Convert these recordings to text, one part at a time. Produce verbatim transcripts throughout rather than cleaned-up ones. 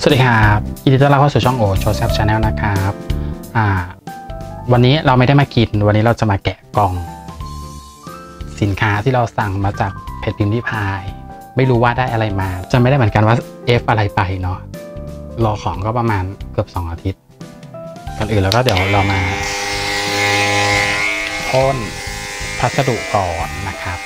สวัสดีครับยินดีต้อนรับเข้าสู่ช่องโอโชว์แซบชาแนลนะครับอ่าวันนี้เราไม่ได้มากินวันนี้เราจะมาแกะกล่องสินค้าที่เราสั่งมาจากเพจพิมพ์ริพายไม่รู้ว่าได้อะไรมาจะไม่ได้เหมือนกันว่า F อะไรไปเนาะรอของก็ประมาณเกือบสองอาทิตย์ก่อนอื่นแล้วก็เดี๋ยวเรามาพ่นพัสดุก่อนนะครับ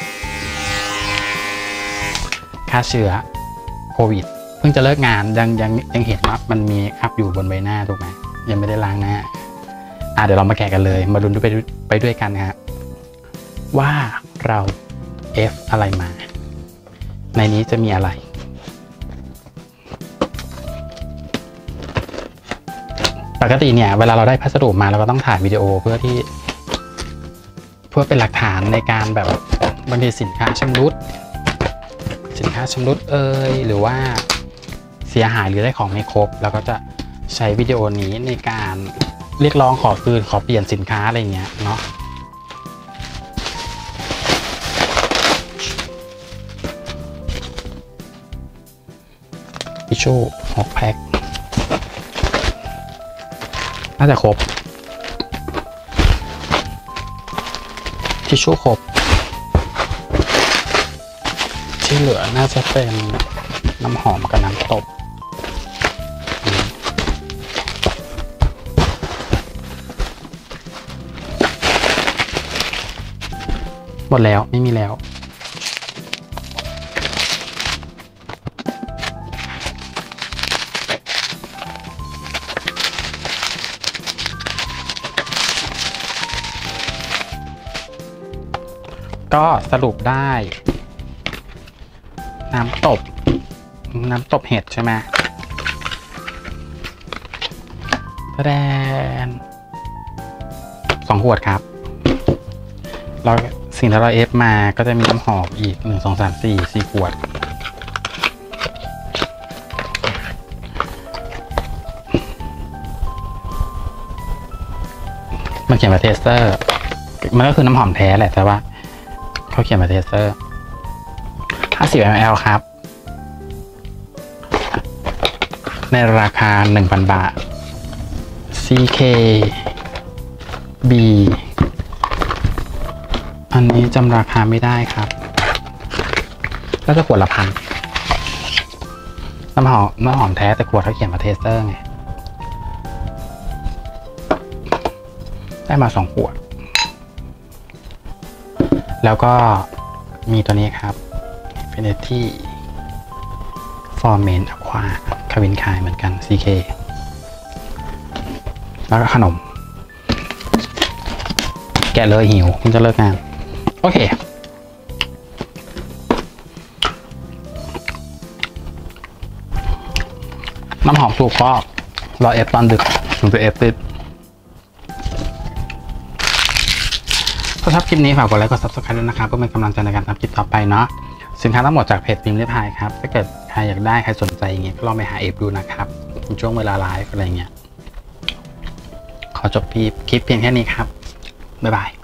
ฆ่าเชื้อโควิดเพิ่งจะเลิกงานยังยังยังเห็นว่ามันมีคราบอยู่บนใบหน้าถูกไหมยังไม่ได้ล้างหน้าอ่ะเดี๋ยวเรามาแกะกันเลยมาลุ้นไปไปด้วยกันนะฮะว่าเรา F อะไรมาในนี้จะมีอะไรปกติเนี่ยเวลาเราได้พัสดุมาเราก็ต้องถ่ายวิดีโอเพื่อที่เพื่อเป็นหลักฐานในการแบบบางทีสินค้าชำรุดสินค้าชำรุดเอ่ยหรือว่าเสียหายหรือได้ของไม่ครบแล้วก็จะใช้วิดีโอนี้ในการเรียกร้องขอคืนขอเปลี่ยนสินค้าอะไรเงี้ยเนาะทิชชู่หกแพ็คน่าจะครบทิชชู่ครบที่เหลือน่าจะเป็นน้ำหอมกับน้ำตบหมดแล้วไม่มีแล้วก็สรุปได้น้ำตบน้ำตบเห็ดใช่ไหมแดนสองขวดครับเราสิ่งที่เราเอฟมาก็จะมีน้ำหอมอีกหนึ่งสองสามสี่สี่ขวดมันเขียนว่าเทสเตอร์มันก็คือน้ำหอมแท้แหละแต่ว่าเขาเขียนว่าเทสเตอร์ห้าสิบมิลลิลิตร ครับในราคา หนึ่งพัน บาท ซี เค บี อันนี้จำราคาไม่ได้ครับก็จะขวดละพันน้ำหอมน้ำหอมแท้แต่ขวดเขาเขียนมาเทสเตอร์ไงได้มาสองขวดแล้วก็มีตัวนี้ครับInfinity Formen Aqua คาวินคายเหมือนกัน ซี เค แล้วก็ขนมแกะเลยหิวคุณจะเลิกงานโอเคน้ำหอมถูกก็รอเอฟตอนดึกถึงจะเอฟติดถ้าชอบคลิปนี้ฝากกดไลค์กด ซับสไครบ์ ด้วยนะครับเพื่อเป็นกำลังใจในการทำคลิปต่อไปเนาะสินค้าทั้งหมดจากเพจพิมพ์ริพายครับถ้าเกิดใครอยากได้ใครสนใจอย่างเงี้ยก็ลองไปหาเอฟดูนะครับในช่วงเวลาไลฟ์อะไรเงี้ยขอจบคลิปเพียงแค่นี้ครับบ๊ายบาย